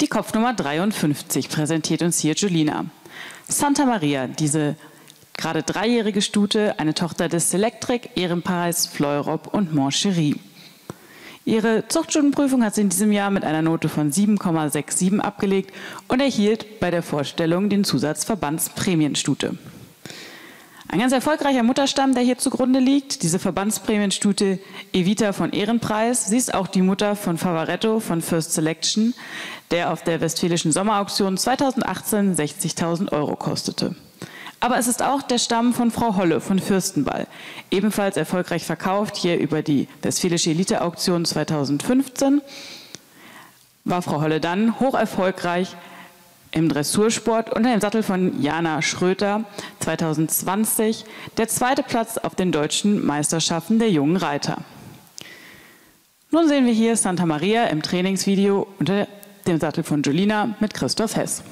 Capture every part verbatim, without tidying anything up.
Die Kopfnummer dreiundfünfzig präsentiert uns hier Julina. Santa Maria, diese gerade dreijährige Stute, eine Tochter des Selectric, Ehrenpreis, Fleurop und Moncherie. Ihre Zuchtstutenprüfung hat sie in diesem Jahr mit einer Note von sieben Komma siebenundsechzig abgelegt und erhielt bei der Vorstellung den Zusatz Verbandsprämienstute. Ein ganz erfolgreicher Mutterstamm, der hier zugrunde liegt, diese Verbandsprämienstute Evita von Ehrenpreis. Sie ist auch die Mutter von Favaretto von First Selection, der auf der Westfälischen Sommerauktion zweitausendachtzehn sechzigtausend Euro kostete. Aber es ist auch der Stamm von Frau Holle von Fürstenball, ebenfalls erfolgreich verkauft, hier über die Westfälische Elite-Auktion zweitausendfünfzehn. War Frau Holle dann hoch erfolgreich im Dressursport unter dem Sattel von Jana Schröter zweitausendzwanzig, der zweite Platz auf den deutschen Meisterschaften der jungen Reiter. Nun sehen wir hier Santa Maria im Trainingsvideo unter dem Sattel von Julina mit Christoph Hess.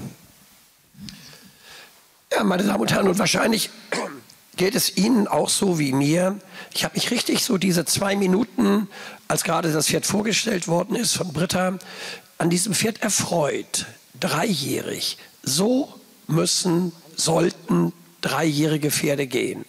Ja, meine Damen und Herren, und wahrscheinlich geht es Ihnen auch so wie mir. Ich habe mich richtig so diese zwei Minuten, als gerade das Pferd vorgestellt worden ist von Britta, an diesem Pferd erfreut. Dreijährig. So müssen, sollten dreijährige Pferde gehen.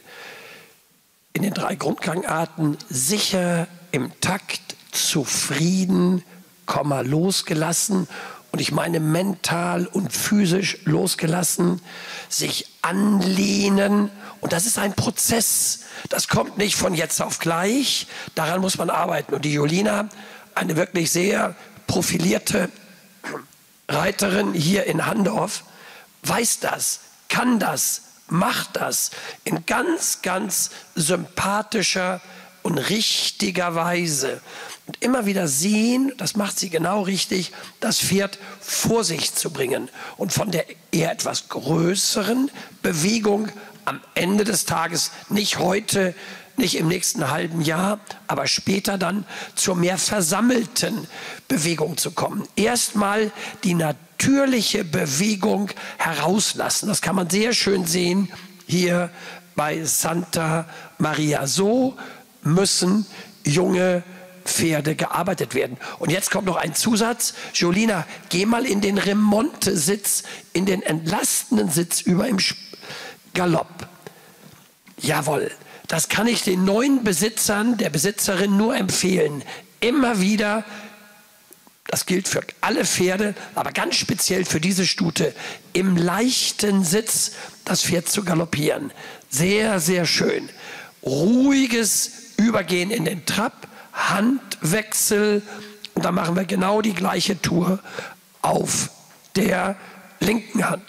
In den drei Grundgangarten sicher, im Takt, zufrieden, Komma, losgelassen. Und ich meine mental und physisch losgelassen, sich anlehnen. Und das ist ein Prozess. Das kommt nicht von jetzt auf gleich. Daran muss man arbeiten. Und die Julina, eine wirklich sehr profilierte Reiterin hier in Handorf, weiß das, kann das, macht das in ganz, ganz sympathischer und richtiger Weise. Und immer wieder sehen, das macht sie genau richtig, das Pferd vor sich zu bringen. Und von der eher etwas größeren Bewegung am Ende des Tages, nicht heute, nicht im nächsten halben Jahr, aber später dann zur mehr versammelten Bewegung zu kommen. Erstmal die natürliche Bewegung herauslassen. Das kann man sehr schön sehen hier bei Santa Maria. So müssen junge Pferde gearbeitet werden. Und jetzt kommt noch ein Zusatz. Julina, geh mal in den Remonte-Sitz, in den entlastenden Sitz über im Galopp. Jawohl. Das kann ich den neuen Besitzern, der Besitzerin nur empfehlen. Immer wieder, das gilt für alle Pferde, aber ganz speziell für diese Stute, im leichten Sitz das Pferd zu galoppieren. Sehr, sehr schön. Ruhiges Übergehen in den Trab, Handwechsel. Und dann machen wir genau die gleiche Tour auf der linken Hand.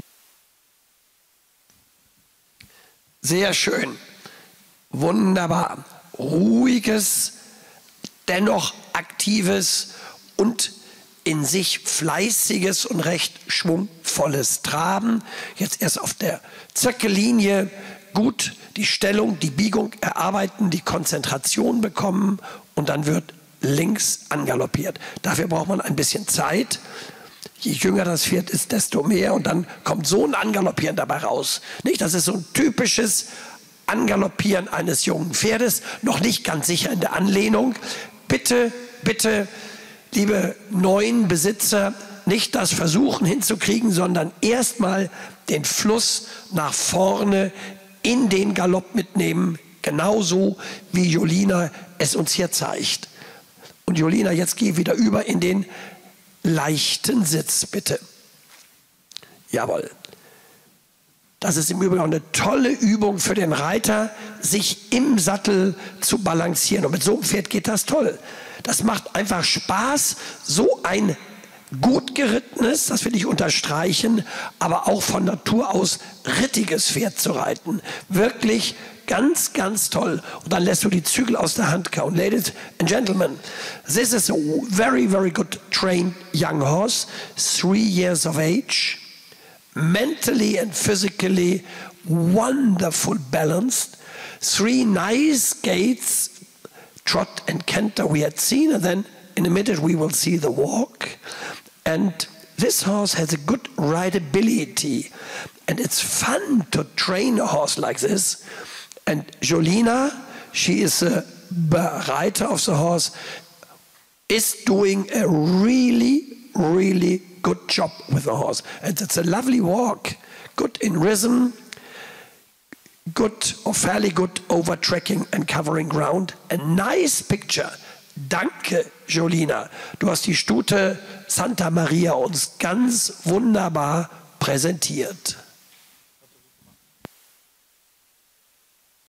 Sehr schön. Wunderbar. Ruhiges, dennoch aktives und in sich fleißiges und recht schwungvolles Traben. Jetzt erst auf der Zirkellinie gut die Stellung, die Biegung erarbeiten, die Konzentration bekommen und dann wird links angaloppiert. Dafür braucht man ein bisschen Zeit. Je jünger das Pferd ist, desto mehr und dann kommt so ein Angaloppieren dabei raus. Nicht? Das ist so ein typisches Angaloppieren eines jungen Pferdes, noch nicht ganz sicher in der Anlehnung. Bitte, bitte, liebe neuen Besitzer, nicht das Versuchen hinzukriegen, sondern erstmal den Fluss nach vorne in den Galopp mitnehmen, genauso wie Julina es uns hier zeigt. Und Julina, jetzt geh wieder über in den leichten Sitz, bitte. Jawohl. Das ist im Übrigen auch eine tolle Übung für den Reiter, sich im Sattel zu balancieren. Und mit so einem Pferd geht das toll. Das macht einfach Spaß, so ein gut gerittenes, das will ich unterstreichen, aber auch von Natur aus rittiges Pferd zu reiten. Wirklich ganz, ganz toll. Und dann lässt du die Zügel aus der Hand kauen. Ladies and gentlemen, this is a very, very good trained young horse, three years of age. Mentally and physically wonderful balanced, three nice gaits, trot and canter we had seen, and then in a minute we will see the walk. And this horse has a good rideability, and it's fun to train a horse like this. And Julina, she is a rider of the horse, is doing a really, really good job with the horse. And it's a lovely walk. Good in rhythm, good or fairly good over tracking and covering ground. A nice picture. Danke, Jolina. Du hast die Stute Santa Maria uns ganz wunderbar präsentiert.